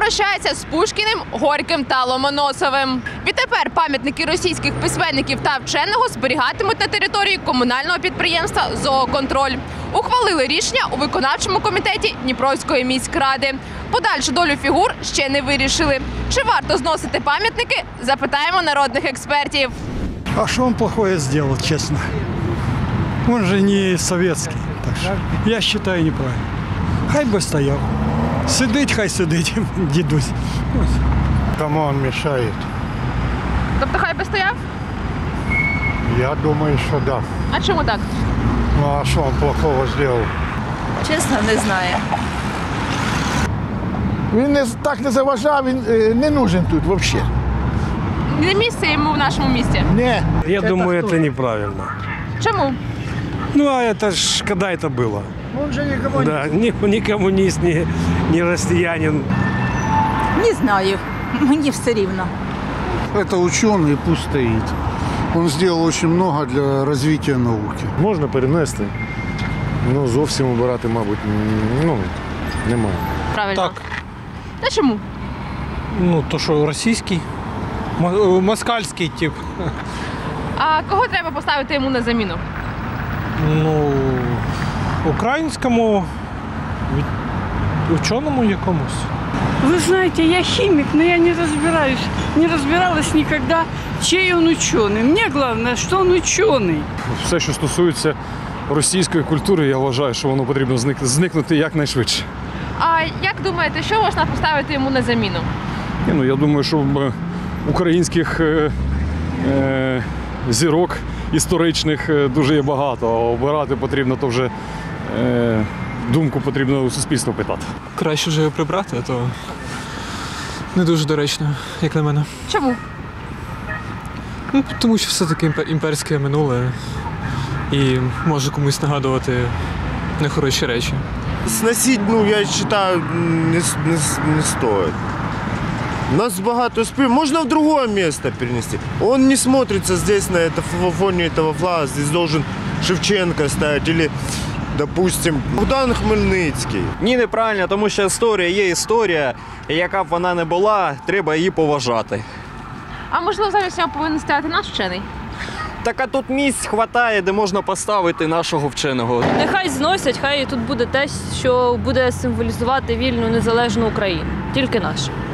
прощається з Пушкіним, Горьким та Ломоносовим. Відтепер пам'ятники російських письменників та вченого зберігатимуть на території комунального підприємства «Зооконтроль». Ухвалили рішення у виконавчому комітеті Дніпровської міськради. Подальшу долю фігур ще не вирішили. Чи варто зносити пам'ятники? Запитаємо народних експертів. А что он плохое сделал, честно? Он же не советский. Так что я считаю неправильно. Хай бы стоял. Сидить, хай сидить, дідусь. Кому он мешает? Тобто хай би стояв? Я думаю, что да. А чому так? Ну а что он плохого сделал? Чесно, не знаю. Він так не заважав, він не нужен тут взагалі. Не місце йому в нашому місті. Ні. Я думаю, это неправильно. Чому? Ну, а это ж когда это было? Він же нікому Да, ни коммунист, ни россиянин. Не знаю. Мені все рівно. Это ученый, пусть стоит. Он сделал очень много для развития науки. Можна перенести, ну зовсім обирати, мабуть, немає. Правильно. Так. Та чому? Ну, то що російський, москальський тип. А кого треба поставити йому на заміну? Ну, українському, ученому якомусь. Вы знаете, я химик, но я не разбираюсь, не разбиралась никогда, чей он ученый. Мне главное, что он ученый. Все, що стосується російської культури, я вважаю, що воно потрібно зникнути якнайшвидше. А як думаєте, що можна поставити йому на заміну? Я думаю, що українських зірок історичних дуже є багато, а обирати потрібно, то вже думку потрібно у суспільства питати. Краще вже його прибрати, а то не дуже доречно, як на мене. Чому? Ну, тому що все-таки імперське минуле і може комусь нагадувати нехороші речі. Сносить, я считаю, не стоит. У нас багато спів. Можно в другое место перенести. Он не смотрится здесь, на фоне этого флага. Здесь должен Шевченко стоять или, допустим, Богдан Хмельницький. Ні, неправильно, тому що історія є історія, і яка б вона не була, треба її поважати. А можливо, замість нього повинен стояти наш вчений? Так а тут місць хватає, де можна поставити нашого вченого. Нехай зносять, хай тут буде те, що буде символізувати вільну, незалежну Україну. Тільки нашу.